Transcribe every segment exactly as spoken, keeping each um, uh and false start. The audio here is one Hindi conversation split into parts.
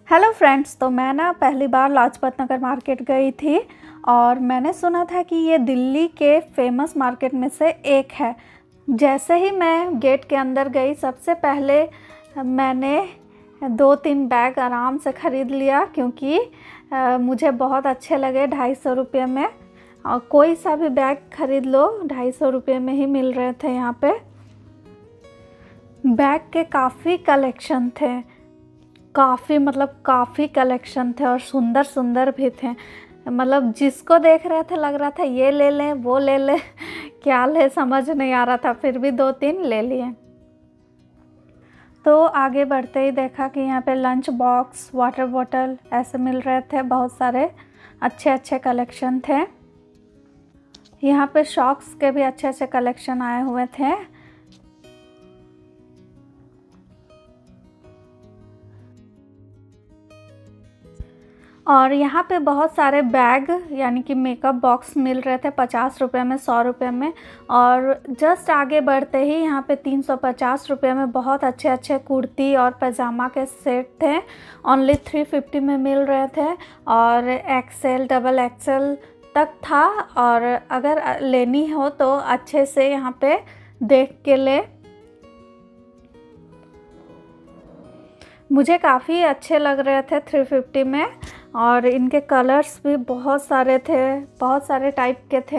हेलो फ्रेंड्स, तो मैं ना पहली बार लाजपत नगर मार्केट गई थी और मैंने सुना था कि ये दिल्ली के फेमस मार्केट में से एक है। जैसे ही मैं गेट के अंदर गई, सबसे पहले मैंने दो तीन बैग आराम से ख़रीद लिया क्योंकि आ, मुझे बहुत अच्छे लगे। ढाई सौ रुपये में और कोई सा भी बैग ख़रीद लो, ढाई सौ रुपये में ही मिल रहे थे। यहाँ पे बैग के काफ़ी कलेक्शन थे, काफ़ी मतलब काफ़ी कलेक्शन थे और सुंदर सुंदर भी थे। मतलब जिसको देख रहे थे लग रहा था ये ले लें वो ले लें क्या ले समझ नहीं आ रहा था, फिर भी दो तीन ले लिए। तो आगे बढ़ते ही देखा कि यहाँ पे लंच बॉक्स, वाटर बॉटल ऐसे मिल रहे थे। बहुत सारे अच्छे अच्छे कलेक्शन थे। यहाँ पे सॉक्स के भी अच्छे अच्छे कलेक्शन आए हुए थे। और यहाँ पे बहुत सारे बैग यानी कि मेकअप बॉक्स मिल रहे थे पचास रुपये में, सौ रुपये में। और जस्ट आगे बढ़ते ही यहाँ पे तीन सौ पचास रुपये में बहुत अच्छे अच्छे कुर्ती और पैजामा के सेट थे। ओनली थ्री फिफ्टी में मिल रहे थे और एक्सेल डबल एक्सेल तक था। और अगर लेनी हो तो अच्छे से यहाँ पे देख के ले। मुझे काफ़ी अच्छे लग रहे थे थ्री फिफ्टी में और इनके कलर्स भी बहुत सारे थे, बहुत सारे टाइप के थे।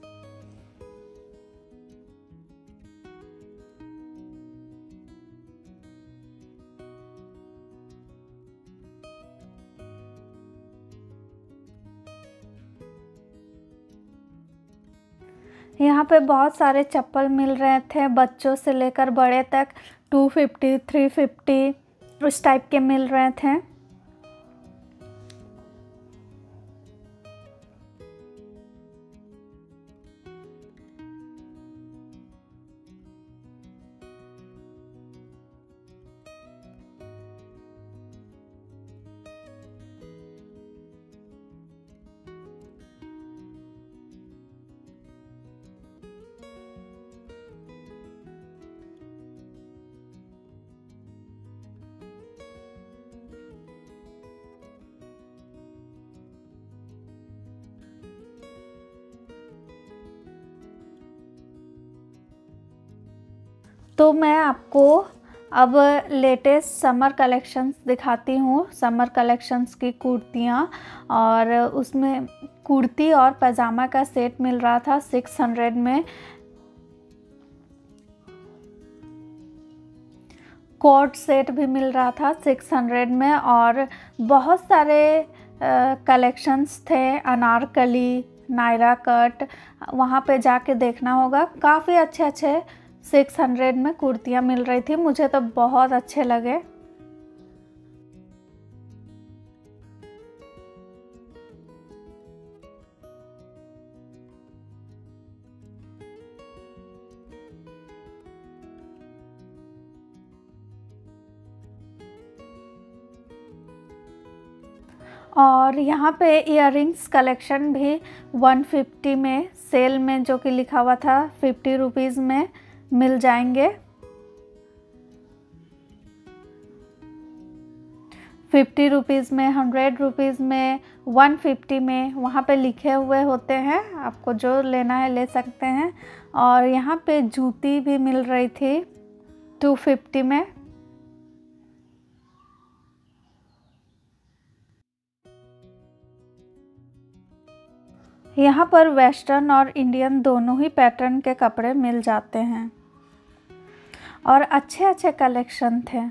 यहाँ पे बहुत सारे चप्पल मिल रहे थे, बच्चों से लेकर बड़े तक। टू फिफ्टी, थ्री फिफ्टी उस टाइप के मिल रहे थे। तो मैं आपको अब लेटेस्ट समर कलेक्शंस दिखाती हूँ। समर कलेक्शंस की कुर्तियाँ, और उसमें कुर्ती और पैजामा का सेट मिल रहा था सिक्स हंड्रेड में। कोट सेट भी मिल रहा था सिक्स हंड्रेड में। और बहुत सारे कलेक्शंस थे, अनारकली, नायरा कट, वहाँ पे जाके देखना होगा। काफ़ी अच्छे अच्छे सिक्स हंड्रेड में कुर्तियाँ मिल रही थी, मुझे तो बहुत अच्छे लगे। और यहाँ पे इयररिंग्स कलेक्शन भी वन फिफ्टी में सेल में, जो कि लिखा हुआ था फिफ्टी रुपीज़ में मिल जाएंगे। फिफ्टी रुपीज़ में, हंड्रेड रुपीज़ में, वन फिफ्टी में, वहाँ पे लिखे हुए होते हैं। आपको जो लेना है ले सकते हैं। और यहाँ पे जूती भी मिल रही थी टू फिफ्टी में। यहाँ पर वेस्टर्न और इंडियन दोनों ही पैटर्न के कपड़े मिल जाते हैं और अच्छे अच्छे कलेक्शन थे।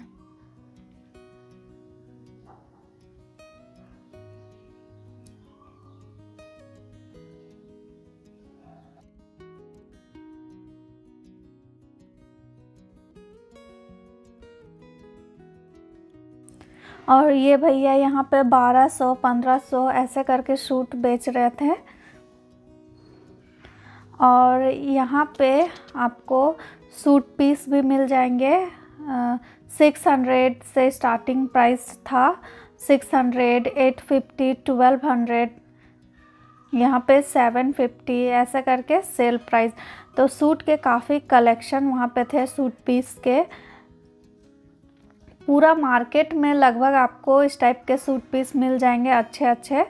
और ये भैया यहाँ पे बारह सौ, पंद्रह सौ ऐसे करके सूट बेच रहे थे। और यहाँ पे आपको सूट पीस भी मिल जाएंगे। सिक्स हंड्रेड से स्टार्टिंग प्राइस था, six hundred, eight fifty, twelve hundred, यहाँ पे सेवन फिफ्टी ऐसे करके सेल प्राइस। तो सूट के काफ़ी कलेक्शन वहाँ पे थे, सूट पीस के। पूरा मार्केट में लगभग आपको इस टाइप के सूट पीस मिल जाएंगे अच्छे अच्छे।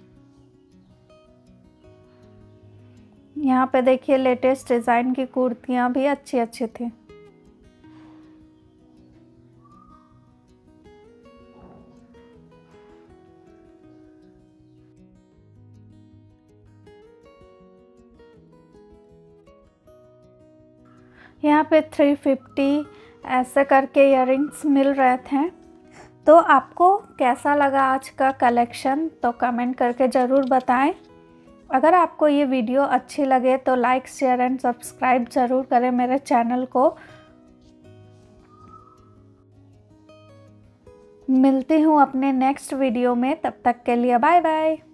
यहाँ पे देखिए लेटेस्ट डिज़ाइन की कुर्तियाँ भी अच्छी अच्छी थी। यहाँ पे थ्री फिफ्टी ऐसे करके इयररिंग्स मिल रहे थे। तो आपको कैसा लगा आज का कलेक्शन, तो कमेंट करके ज़रूर बताएं। अगर आपको ये वीडियो अच्छी लगे तो लाइक शेयर एंड सब्सक्राइब ज़रूर करें मेरे चैनल को। मिलती हूँ अपने नेक्स्ट वीडियो में, तब तक के लिए बाय बाय।